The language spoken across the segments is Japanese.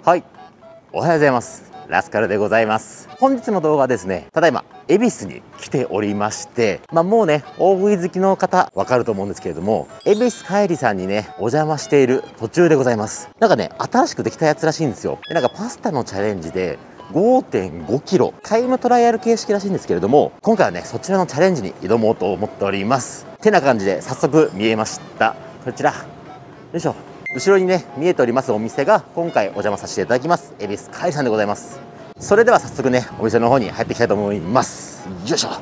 はい、おはようございます。ラスカルでございます。本日の動画はですね、ただいま恵比寿に来ておりまして、もうね、大食い好きの方わかると思うんですけれども、恵比寿帰りさんにね、お邪魔している途中でございます。なんかね、新しくできたやつらしいんですよ。で、なんかパスタのチャレンジで 5.5 キロタイムトライアル形式らしいんですけれども、今回はね、そちらのチャレンジに挑もうと思っております。てな感じで早速見えました。こちら、よいしょ。後ろにね、見えておりますお店が今回お邪魔させていただきます、恵比寿帰りさんでございます。それでは早速ね、お店の方に入っていきたいと思います。よいしょ。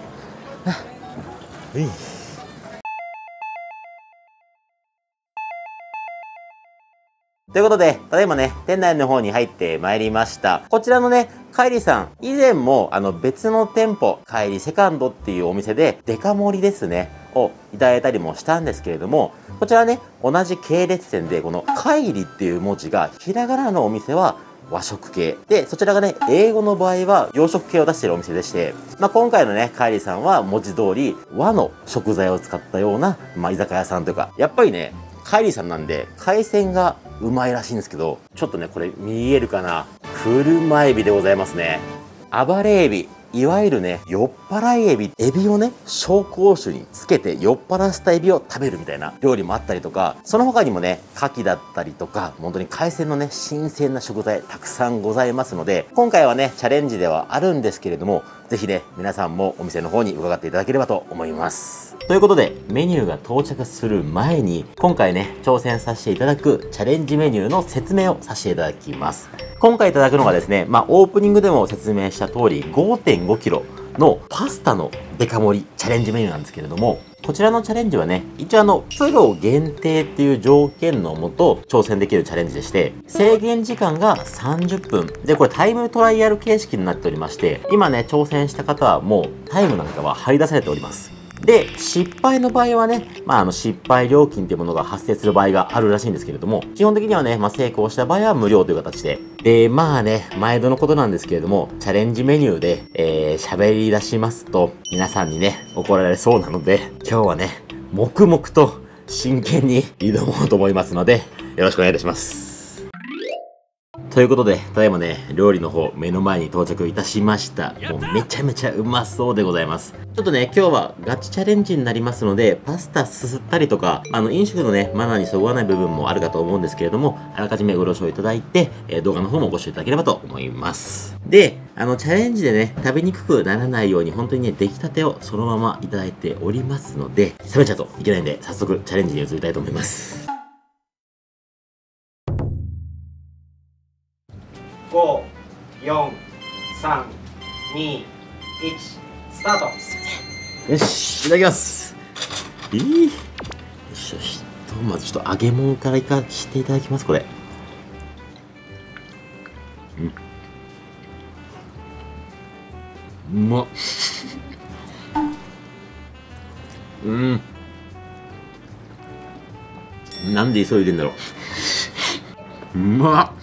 ということで、ただいまね、店内の方に入ってまいりました。こちらのね、帰りさん、以前も別の店舗、帰りセカンドっていうお店で、デカ盛りですね、をいただいたりもしたんですけれども、こちらね、同じ系列店で、この帰りっていう文字が、ひらがなのお店は和食系。で、そちらがね、英語の場合は洋食系を出しているお店でして、今回のね、帰りさんは文字通り和の食材を使ったような、居酒屋さんというか、やっぱりね、帰りさんなんで、海鮮がうまいらしいんですけど、ちょっとね、これ見えるかな？車エビでございますね。暴れエビ。いわゆるね、酔っ払いエビ。エビをね、紹興酒につけて酔っ払わせたエビを食べるみたいな料理もあったりとか、その他にもね、牡蠣だったりとか、本当に海鮮のね、新鮮な食材たくさんございますので、今回はね、チャレンジではあるんですけれども、ぜひね、皆さんもお店の方に伺っていただければと思います。ということで、メニューが到着する前に、今回ね、挑戦させていただくチャレンジメニューの説明をさせていただきます。今回いただくのがですね、オープニングでも説明した通り、5.5 キロのパスタのデカ盛りチャレンジメニューなんですけれども、こちらのチャレンジはね、一応プロ限定っていう条件のもと挑戦できるチャレンジでして、制限時間が30分。で、これタイムトライアル形式になっておりまして、今ね、挑戦した方はもうタイムなんかは張り出されております。で、失敗の場合はね、失敗料金っていうものが発生する場合があるらしいんですけれども、基本的にはね、成功した場合は無料という形で。で、毎度のことなんですけれども、チャレンジメニューで、喋り出しますと、皆さんにね、怒られそうなので、今日はね、黙々と真剣に挑もうと思いますので、よろしくお願いいたします。ということで、ただいまね、料理の方、目の前に到着いたしました。もうめちゃめちゃうまそうでございます。ちょっとね、今日はガチチャレンジになりますので、パスタすすったりとか、飲食のね、マナーにそぐわない部分もあるかと思うんですけれども、あらかじめご了承いただいて、動画の方もご視聴いただければと思います。で、チャレンジでね、食べにくくならないように、本当にね、出来たてをそのままいただいておりますので、冷めちゃうといけないんで、早速チャレンジに移りたいと思います。 5、4、3、2、1、スタート。 よし、いただきます。よしよし。まずちょっと揚げ物からいかしていただきます、これ。うまっ。なんで急いでんだろう。うまっ。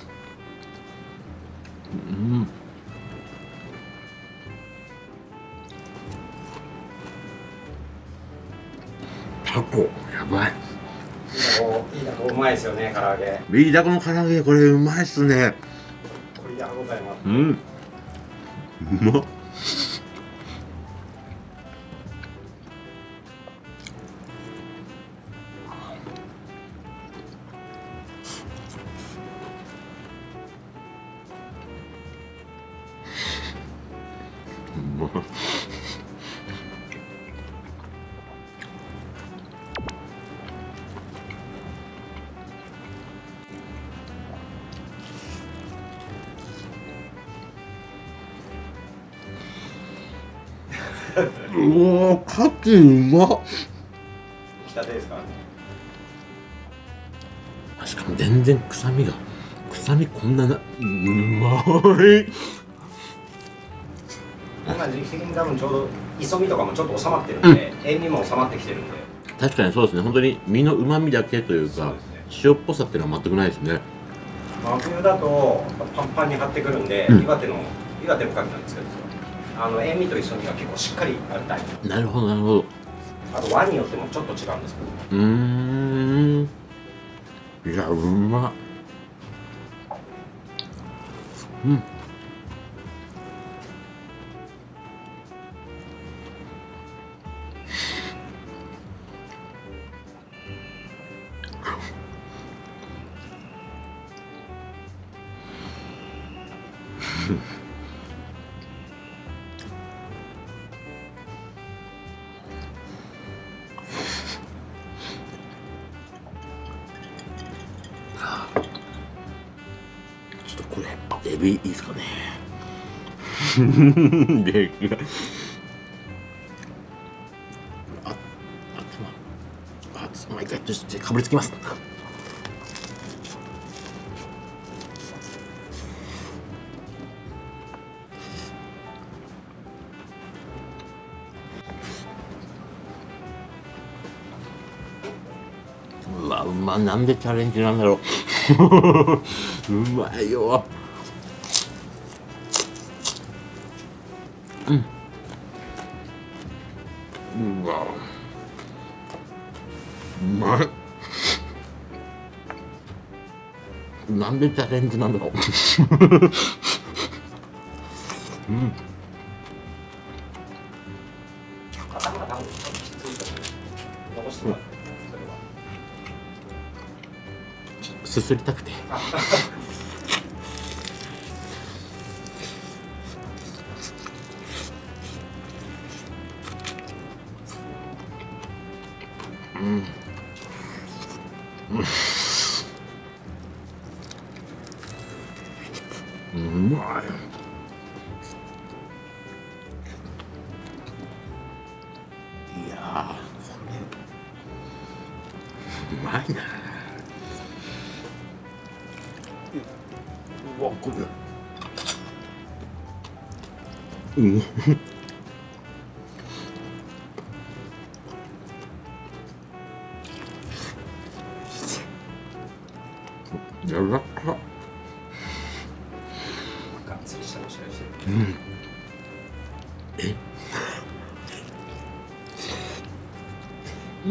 タコやばい。 いいタコうまいですよね、唐揚げ。 ビーダコの唐揚げこれうまいっすね。 これございます。 うまっ。うわ、カキうまっ。 来たてですか？ しかも全然臭みこんなうまい。 今時期的に多分ちょうど磯みとかもちょっと収まってるんで、塩味も収まってきてるんで。 確かにそうですね。本当に身の旨味だけというか、塩っぽさっていうのは全くないですね。 真冬だとパンパンに張ってくるんで、岩手の牡蠣なんですけど、塩味と磯味が結構しっかりあるタイプ。 なるほどなるほど。 あと和によってもちょっと違うんですけど。 いやうまっ。 うん。ちょっとこれエビいいですかね。で毎回としてかぶりつきます。うわ、なんでチャレンジなんだろう。うまいよ。うん。うわ。うまい。なんでチャレンジなんだろう。うん。 頭が多分きついと残してもらって、それは。 すすりたくて。うん。うまい。いやー、これうまいな。うわ、これやわらか。 がっつりしたおしゃれしてる。 うん。うん。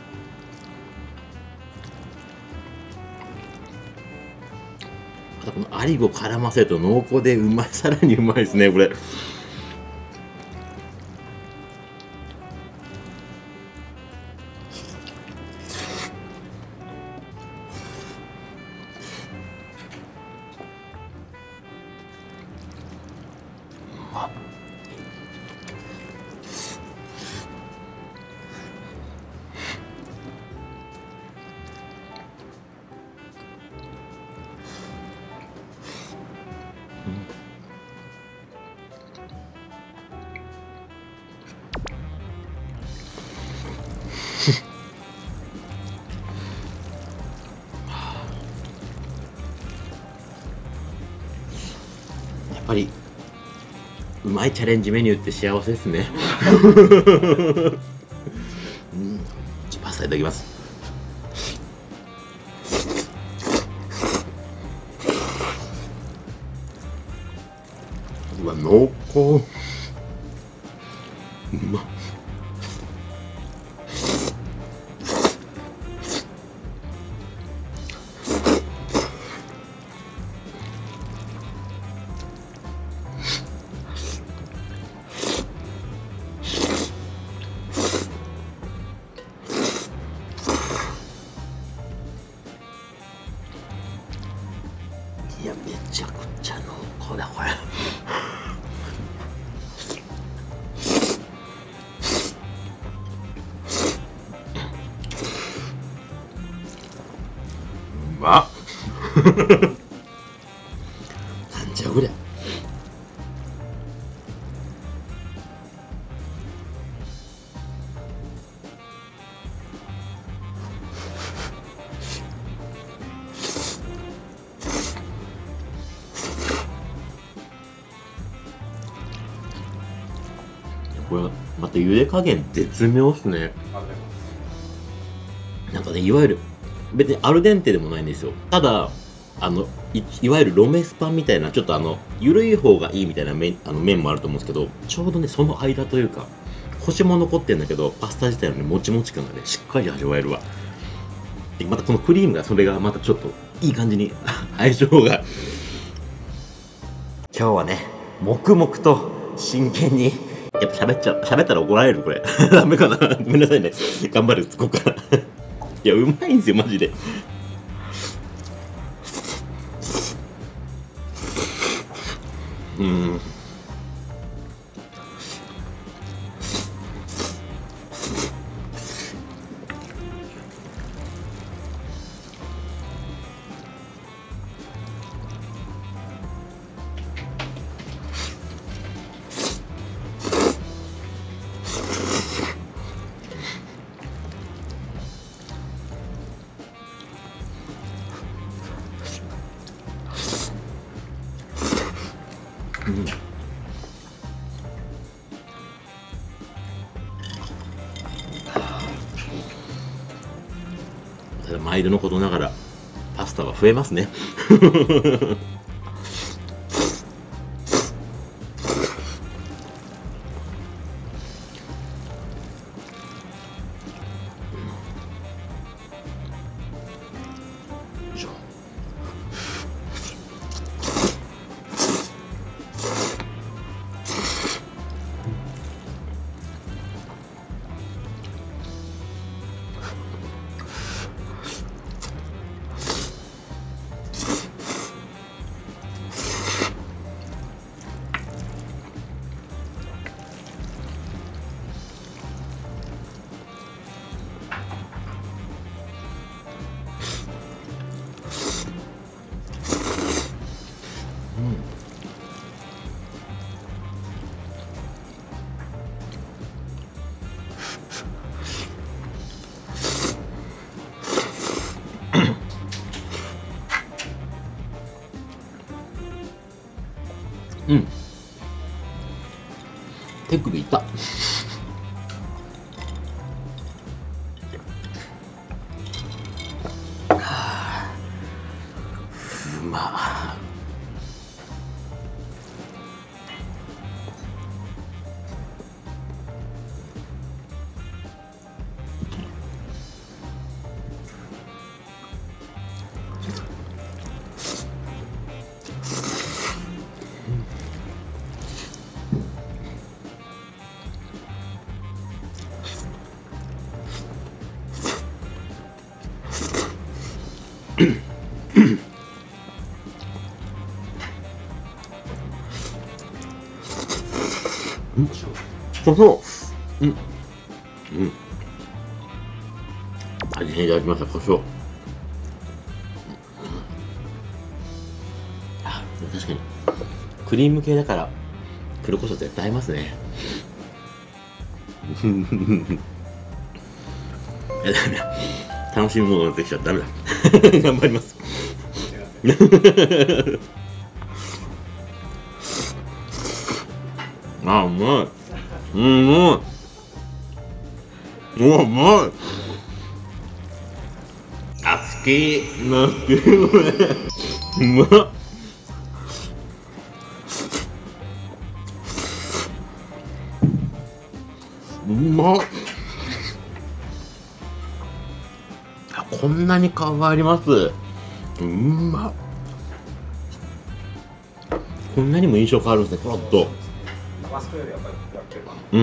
あとこのアリゴ絡ませると濃厚でうまい、さらにうまいですねこれ。やっぱりうまいチャレンジメニューって幸せですね。うん、パスタいただきます。うわ、濃厚。うまっ。いや、めちゃくちゃ濃厚だこれ。うまっ。なんじゃこりゃ。これまた茹で加減絶妙っすね。なんかね、いわゆる別にアルデンテでもないんですよ。ただいわゆるロメスパンみたいなちょっと緩い方がいいみたいな麺もあると思うんですけど、ちょうどねその間というかコシも残ってるんだけど、パスタ自体のねもちもち感がねしっかり味わえるわ。でまたこのクリームがそれがまたちょっといい感じに相性が今日はね、黙々と真剣に、やっぱ喋ったら怒られるこれ。ダメかな、ごめんなさいね。頑張る、ここから。いや、うまいんですよ、マジで。ただ毎度のことながらパスタは増えますね。うん。手首痛っ。うまっ。そう。味変いただきました、胡椒。あ、確かに。クリーム系だから、黒胡椒絶対合いますね。ダメだ。楽しみものができちゃダメだ。頑張ります。あ、うまい。うまい。うまい。あ、好き。好き。うまっ。うまっ。あ、こんなに変わります。うまっ。こんなにも印象変わるんですね、コロッと。 マスクよりやっぱりやってるかな。 うん。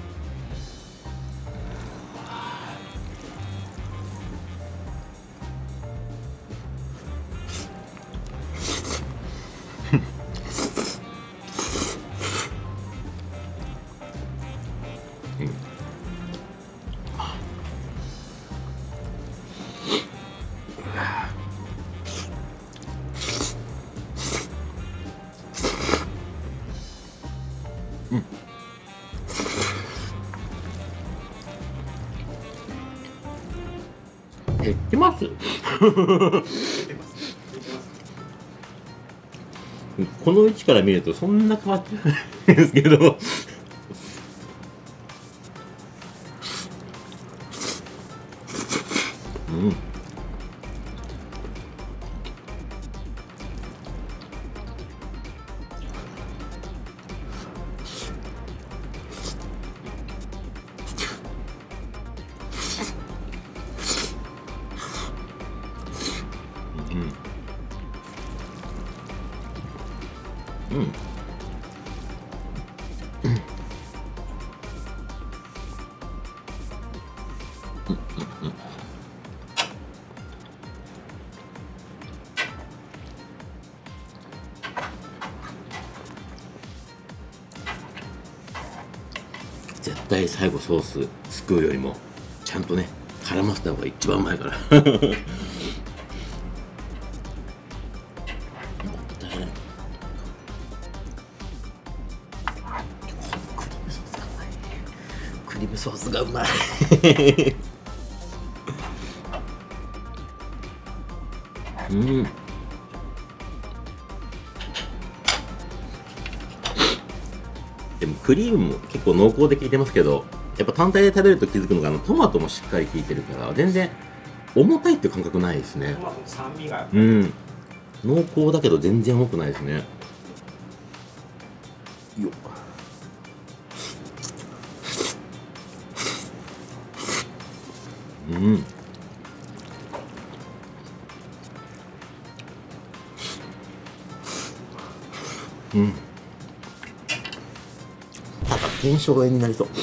減ってます。この位置から見るとそんな変わってないんですけど。 絶対最後ソースすくうよりもちゃんとね絡ませた方が一番うまいからもったいない。クリームソースがうまいうん。でもクリームも結構濃厚で効いてますけど、やっぱ単体で食べると気づくのがトマトもしっかり効いてるから全然重たいっていう感覚ないですね。 トマトの酸味が濃厚だけど全然重くないですね。よっ。ただ腱鞘炎になりそう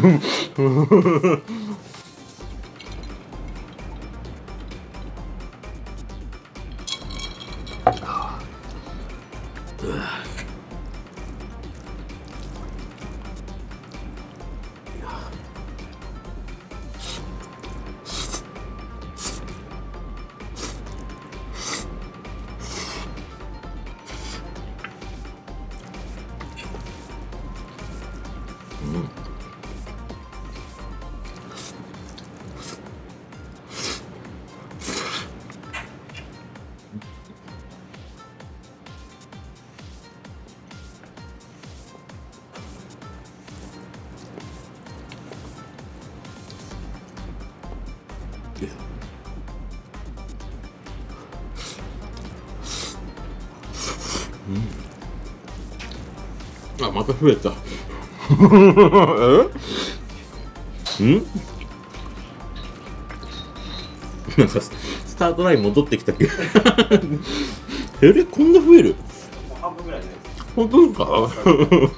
あ、また増えたなんかスタートライン戻ってきたけどこんな増える？ 半分ぐらいね。 本当ですか？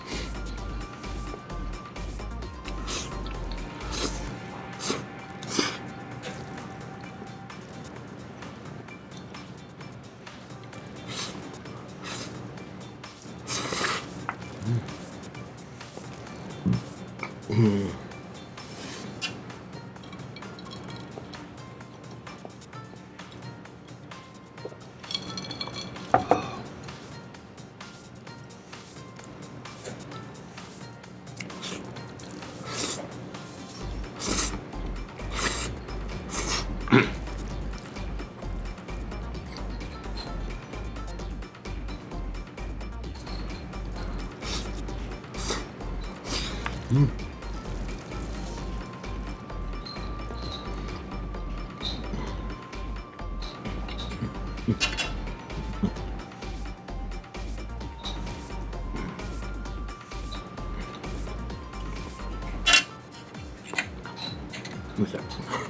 よいしょ。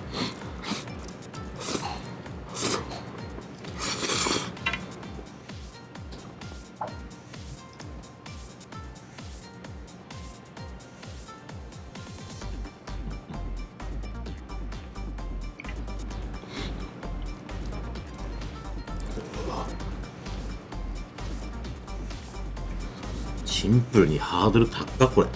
シンプルにハードル高っこれ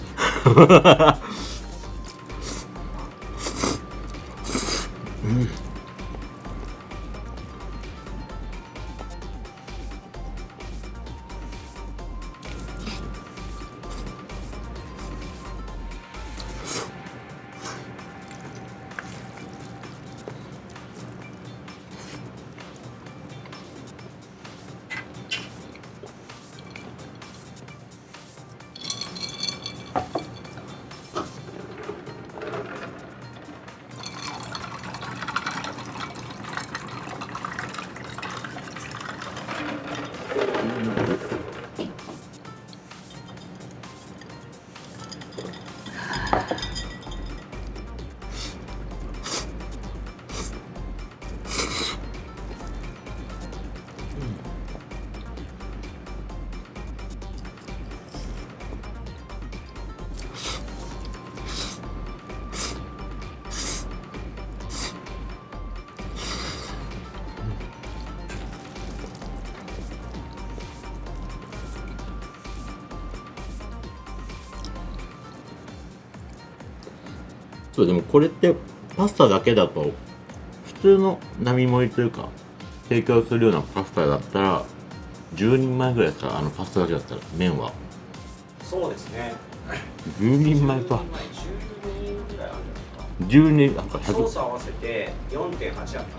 そう、でもこれってパスタだけだと普通の並盛りというか提供するようなパスタだったら10人前ぐらいですか？パスタだけだったら麺は。 そうですね。 10人前か。 12人ぐらいあるんじゃないか。 10人なんかソー 100、 ス合わせて 4.8 あったんで。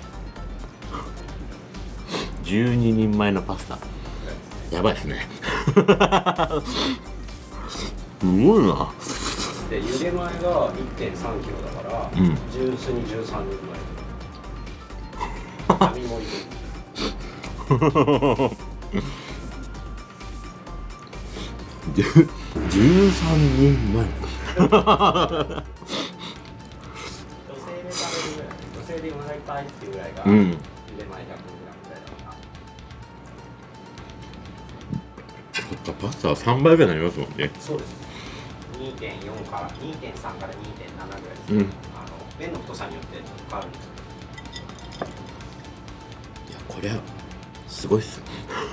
12人前のパスタ。やばいですね。すごいな。 で、茹で前が 1.3 キロだから、純粋に13人前。並盛りで。 13人前。 女性で食べるぐらい、女性でお腹いっぱいっていうぐらいが、茹で前100g ぐらいだから。 そっか、パスタは3倍ぐらいになりますもんね。 そうです。2.4 から2.3から2.7ぐらいです。麺の太さによってちょっと変わるんですけど。 いや、これはすごいっす。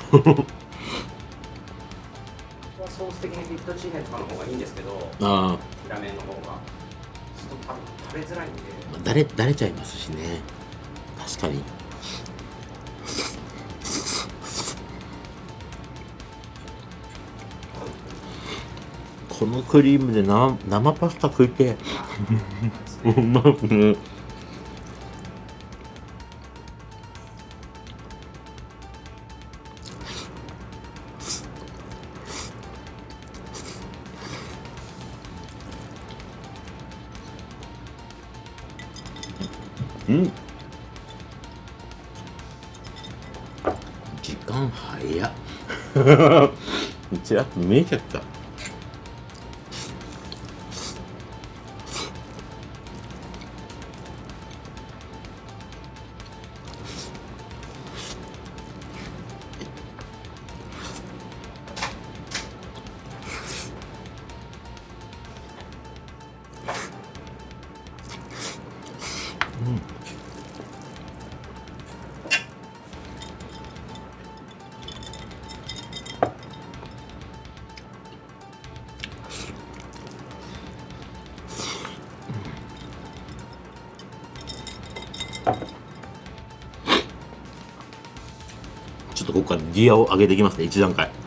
ソース的にフィットチーネとかの方がいいんですけど、 あ裏面の方がちょっと多分食べづらいんで。 あ、だれちゃいますしね。確かに。このクリームで生パスタ食いてえ。うまくね。時間早っ。ちらっと見えちゃった。ちょっとここからギアを上げていきますね、1段階。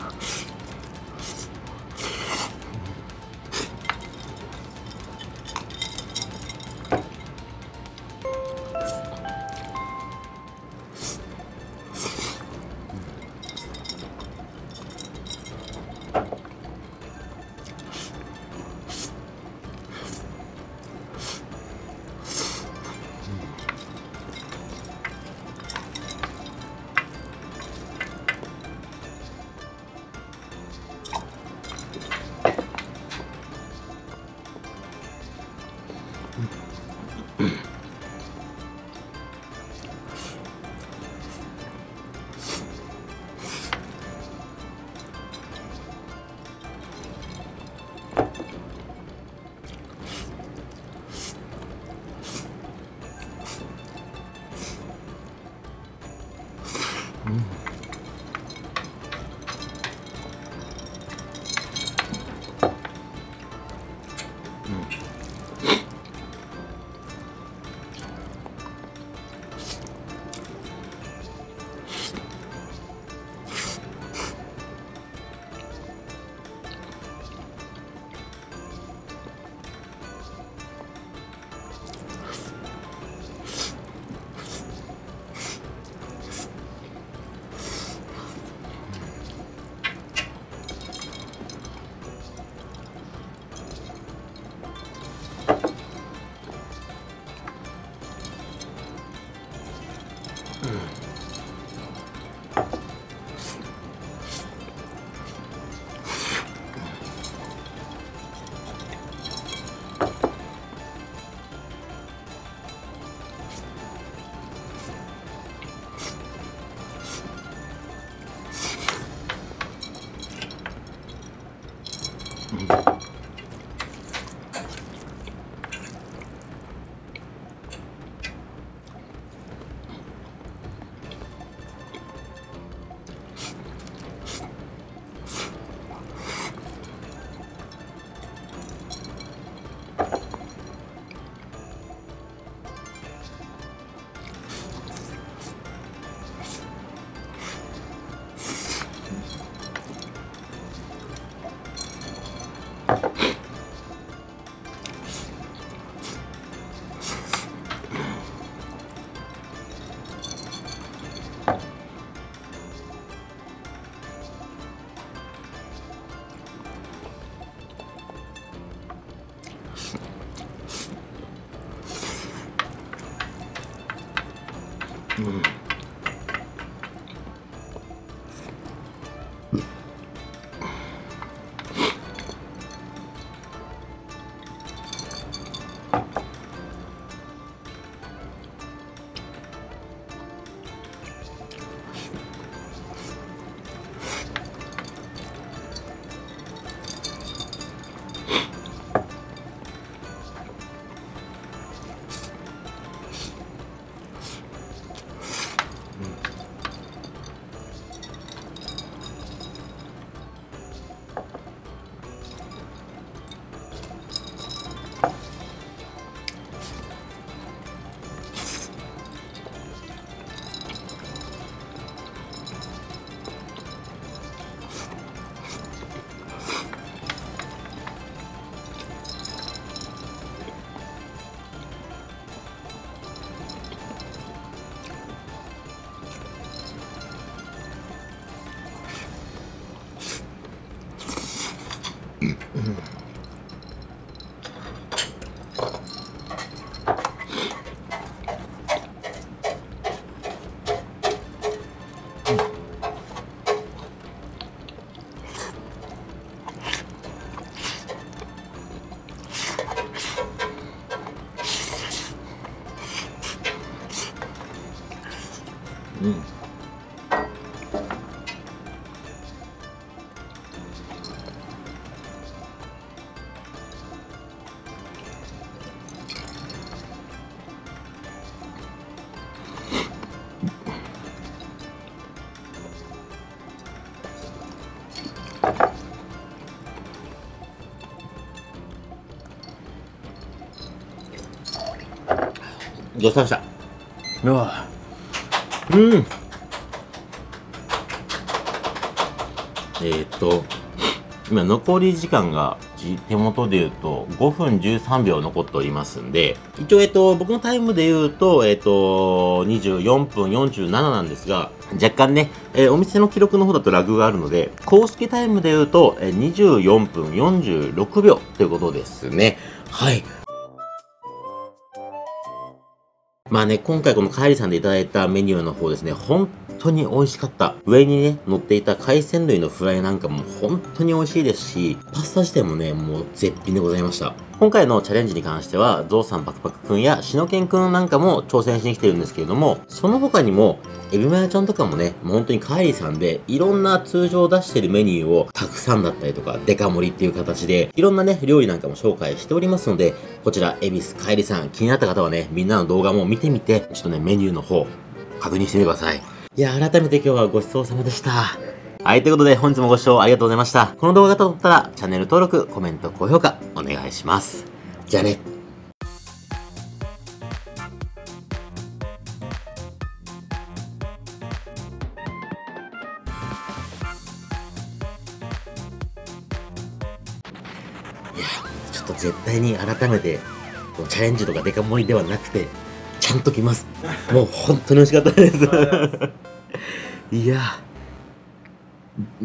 うんうん。ごちそうさまでした。うん。今残り時間が手元で言うと5分13秒残っておりますんで、一応僕のタイムで言うと、24分47なんですが、若干ね、お店の記録の方だとラグがあるので、公式タイムで言うと、24分46秒ということですね。はい。まあね、今回このカイリさんでいただいたメニューの方ですね、本当に美味しかった。上にね、乗っていた海鮮類のフライなんかも本当に美味しいですし、パスタ自体もね、もう絶品でございました。今回のチャレンジに関しては、ゾウさんパクパクくんやシノケンくんなんかも挑戦しに来てるんですけれども、その他にも、エビマヨちゃんとかもね、もう本当にカイリさんで、いろんな通常出してるメニューをたくさんだったりとか、デカ盛りっていう形で、いろんなね、料理なんかも紹介しておりますので、こちら、恵比寿カイリさん気になった方はね、みんなの動画も見てみて、ちょっとね、メニューの方、確認してみてください。いや、改めて今日はごちそうさまでした。はい、ということで本日もご視聴ありがとうございました。この動画が撮ったら、チャンネル登録、コメント、高評価、お願いします。じゃあね。いや、ちょっと絶対に改めて、チャレンジとかデカ盛りではなくて、ちゃんと来ます。もう本当に美味しかったです。いや。